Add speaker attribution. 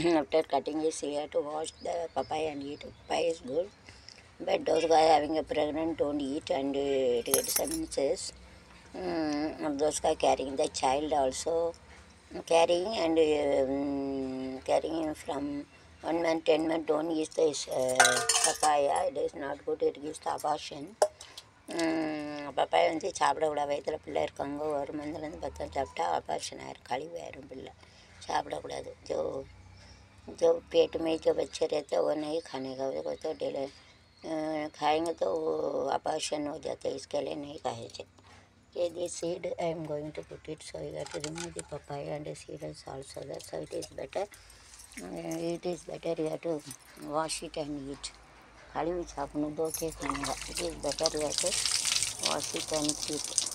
Speaker 1: after cutting it, you have to wash the papaya and eat. Papaya is good, but those guys having a pregnant don't eat and it gets some incest. Those guys carrying the child also carrying and carrying from 1 month, 10 months don't eat this papaya. It is not good. It gives the abortion. Papaya வந்து சாப்பிடக்கூடாது வயிற்றில் பிள்ளை இருக்காங்க ஒரு மந்த்லேருந்து 10 சாப்பிட்டா operation ஆயிரும் கழிவு ஆயிரும் பிள்ளை சாப்பிடக்கூடாது जो पेट में जो बच्चे रहते हैं वो नहीं खाने का वो तो डेली खाएंगे तो वो ऑपरेशन हो जाता है इसके लिए नहीं खाए थे ये the seed I am going to put it so you have to remove the papaya and the seed is also there so it is better you have to wash it and eat खाली भी छापने दो के खाने का it is better you have to wash it and keep